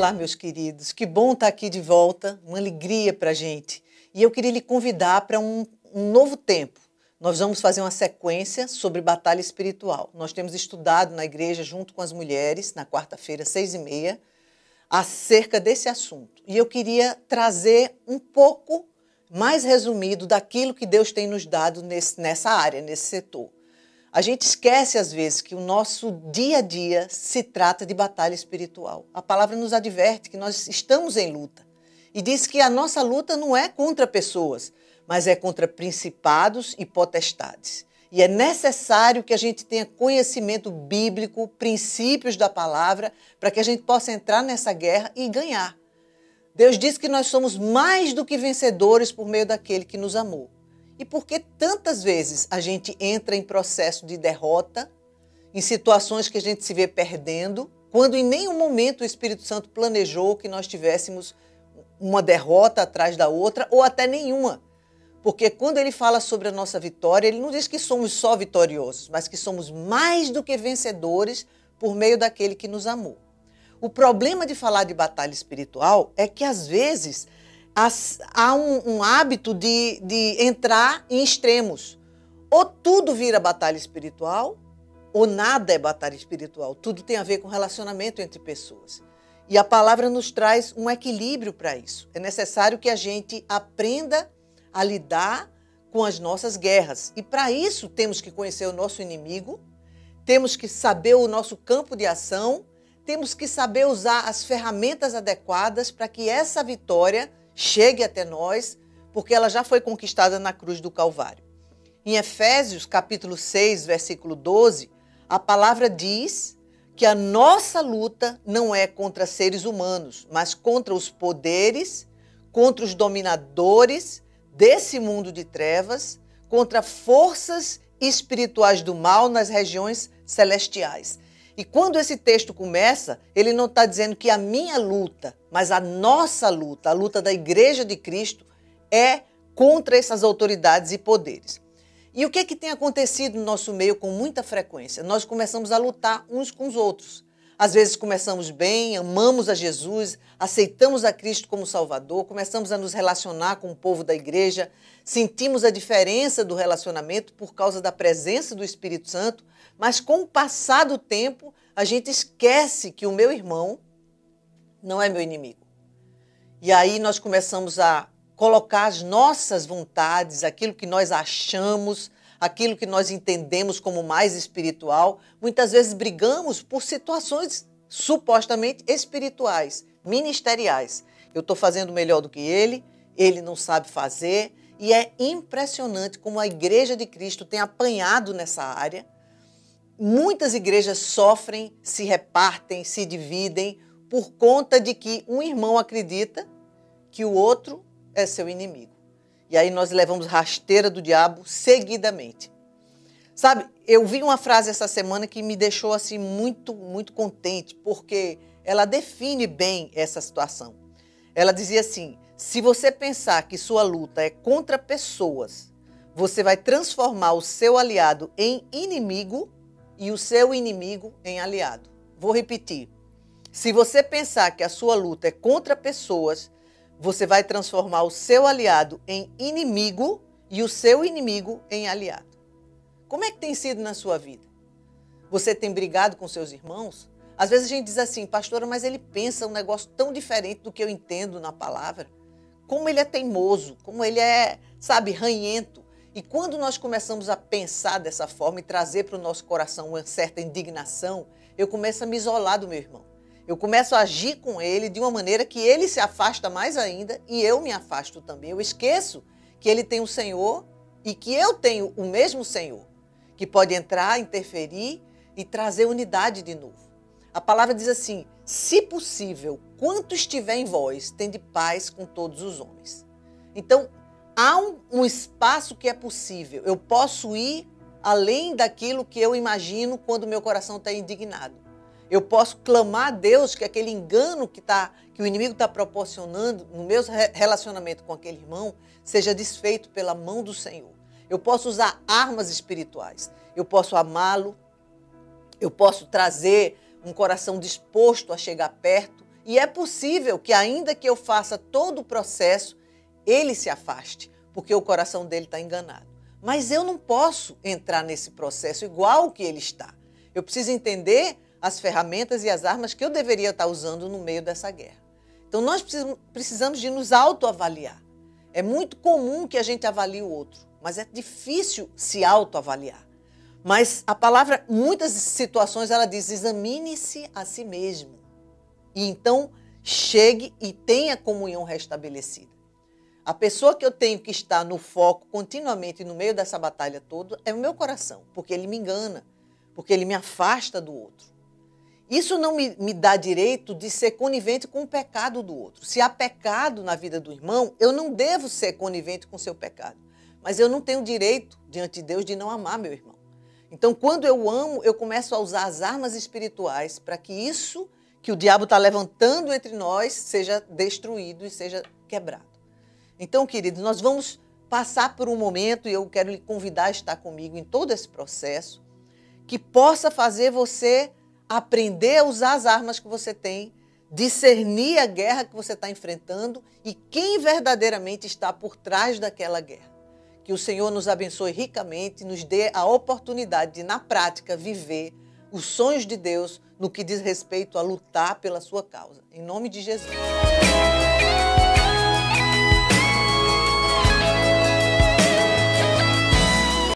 Olá, meus queridos. Que bom estar aqui de volta, uma alegria para a gente. E eu queria lhe convidar para um novo tempo. Nós vamos fazer uma sequência sobre batalha espiritual. Nós temos estudado na igreja, junto com as mulheres, na quarta-feira, 6h30, acerca desse assunto. E eu queria trazer um pouco mais resumido daquilo que Deus tem nos dado nessa área, nesse setor. A gente esquece, às vezes, que o nosso dia a dia se trata de batalha espiritual. A palavra nos adverte que nós estamos em luta. E diz que a nossa luta não é contra pessoas, mas é contra principados e potestades. E é necessário que a gente tenha conhecimento bíblico, princípios da palavra, para que a gente possa entrar nessa guerra e ganhar. Deus diz que nós somos mais do que vencedores por meio daquele que nos amou. E por que tantas vezes a gente entra em processo de derrota, em situações que a gente se vê perdendo, quando em nenhum momento o Espírito Santo planejou que nós tivéssemos uma derrota atrás da outra, ou até nenhuma? Porque quando ele fala sobre a nossa vitória, ele não diz que somos só vitoriosos, mas que somos mais do que vencedores por meio daquele que nos amou. O problema de falar de batalha espiritual é que, às vezes, há um hábito de entrar em extremos. Ou tudo vira batalha espiritual, ou nada é batalha espiritual. Tudo tem a ver com relacionamento entre pessoas. E a palavra nos traz um equilíbrio para isso. É necessário que a gente aprenda a lidar com as nossas guerras. E para isso temos que conhecer o nosso inimigo, temos que saber o nosso campo de ação, temos que saber usar as ferramentas adequadas para que essa vitória chegue até nós, porque ela já foi conquistada na cruz do Calvário. Em Efésios, capítulo 6, versículo 12, a palavra diz que a nossa luta não é contra seres humanos, mas contra os poderes, contra os dominadores desse mundo de trevas, contra forças espirituais do mal nas regiões celestiais. E quando esse texto começa, ele não está dizendo que a minha luta, mas a nossa luta, a luta da Igreja de Cristo, é contra essas autoridades e poderes. E o que tem acontecido no nosso meio com muita frequência? Nós começamos a lutar uns com os outros. Às vezes começamos bem, amamos a Jesus, aceitamos a Cristo como Salvador, começamos a nos relacionar com o povo da igreja, sentimos a diferença do relacionamento por causa da presença do Espírito Santo, mas com o passar do tempo, a gente esquece que o meu irmão não é meu inimigo. E aí nós começamos a colocar as nossas vontades, aquilo que nós achamos, aquilo que nós entendemos como mais espiritual. Muitas vezes brigamos por situações supostamente espirituais, ministeriais. Eu estou fazendo melhor do que ele não sabe fazer. E é impressionante como a Igreja de Cristo tem apanhado nessa área. Muitas igrejas sofrem, se repartem, se dividem por conta de que um irmão acredita que o outro é seu inimigo. E aí nós levamos rasteira do diabo seguidamente. Sabe, eu vi uma frase essa semana que me deixou assim muito contente, porque ela define bem essa situação. Ela dizia assim: se você pensar que sua luta é contra pessoas, você vai transformar o seu aliado em inimigo e o seu inimigo em aliado. Vou repetir. Se você pensar que a sua luta é contra pessoas, você vai transformar o seu aliado em inimigo e o seu inimigo em aliado. Como é que tem sido na sua vida? Você tem brigado com seus irmãos? Às vezes a gente diz assim: pastora, mas ele pensa um negócio tão diferente do que eu entendo na palavra. Como ele é teimoso, como ele é, sabe, ranhento. E quando nós começamos a pensar dessa forma e trazer para o nosso coração uma certa indignação, eu começo a me isolar do meu irmão. Eu começo a agir com ele de uma maneira que ele se afasta mais ainda e eu me afasto também. Eu esqueço que ele tem um Senhor e que eu tenho o mesmo Senhor, que pode entrar, interferir e trazer unidade de novo. A palavra diz assim: se possível, quanto estiver em vós, tende paz com todos os homens. Então, há um espaço que é possível. Eu posso ir além daquilo que eu imagino quando meu coração está indignado. Eu posso clamar a Deus que aquele engano que o inimigo está proporcionando no meu relacionamento com aquele irmão seja desfeito pela mão do Senhor. Eu posso usar armas espirituais. Eu posso amá-lo. Eu posso trazer um coração disposto a chegar perto E é possível que, ainda que eu faça todo o processo, ele se afaste, porque o coração dele está enganado. Mas eu não posso entrar nesse processo igual que ele está. Eu preciso entender as ferramentas e as armas que eu deveria estar usando no meio dessa guerra. Então, nós precisamos de nos autoavaliar. É muito comum que a gente avalie o outro, mas é difícil se autoavaliar. Mas a palavra, em muitas situações, ela diz: examine-se a si mesmo. E então, chegue e tenha comunhão restabelecida. A pessoa que eu tenho que estar no foco continuamente no meio dessa batalha toda é o meu coração, porque ele me engana, porque ele me afasta do outro. Isso não me dá direito de ser conivente com o pecado do outro. Se há pecado na vida do irmão, eu não devo ser conivente com o seu pecado. Mas eu não tenho direito, diante de Deus, de não amar meu irmão. Então, quando eu amo, eu começo a usar as armas espirituais para que isso que o diabo está levantando entre nós seja destruído e seja quebrado. Então, queridos, nós vamos passar por um momento, e eu quero lhe convidar a estar comigo em todo esse processo, que possa fazer você aprender a usar as armas que você tem, discernir a guerra que você está enfrentando e quem verdadeiramente está por trás daquela guerra. Que o Senhor nos abençoe ricamente, nos dê a oportunidade de, na prática, viver os sonhos de Deus no que diz respeito a lutar pela sua causa. Em nome de Jesus.